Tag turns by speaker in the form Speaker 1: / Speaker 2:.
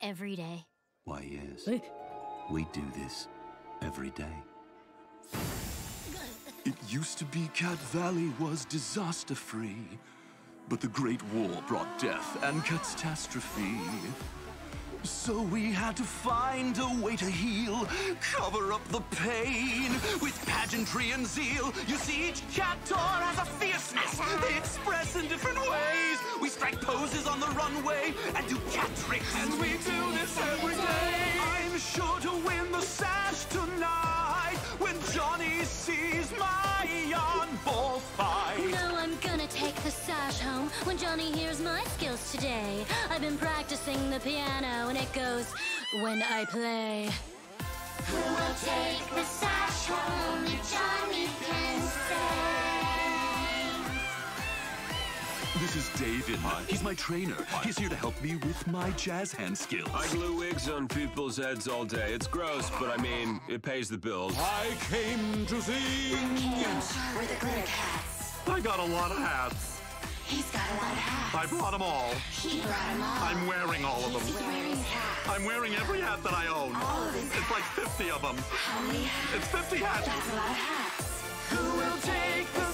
Speaker 1: every day?
Speaker 2: Why, yes. We do this every day. It used to be Cat Valley was disaster-free, but the Great War brought death and catastrophe. So we had to find a way to heal, cover up the pain with pageantry and zeal. You see, each cat tour has a fierceness they express in different ways. We strike poses on the runway and do cat tricks, and we do this every day. I'm sure to win the Sash tonight when Johnny sees my yarn ball fight.
Speaker 1: No, I'm gonna take the Sash home when Johnny hears my skills today. I've been practicing the piano and it goes when I play.
Speaker 3: Who will take the Sash home that Johnny can say?
Speaker 2: This is David. He's my trainer. He's here to help me with my jazz hand skills.
Speaker 4: I glue wigs on people's heads all day. It's gross, but I mean, it pays the bills.
Speaker 2: I came to sing.
Speaker 3: We're the glitter cats.
Speaker 2: I got a lot of hats.
Speaker 3: He's got a lot of hats.
Speaker 2: I brought them all.
Speaker 3: He brought them all.
Speaker 2: I'm wearing all of them.
Speaker 3: He's wearing hats.
Speaker 2: I'm wearing every hat that I own.
Speaker 3: All of his
Speaker 2: It's like 50 of them.
Speaker 3: How many hats?
Speaker 2: It's 50 hats.
Speaker 3: That's a lot of hats.
Speaker 2: Who will take the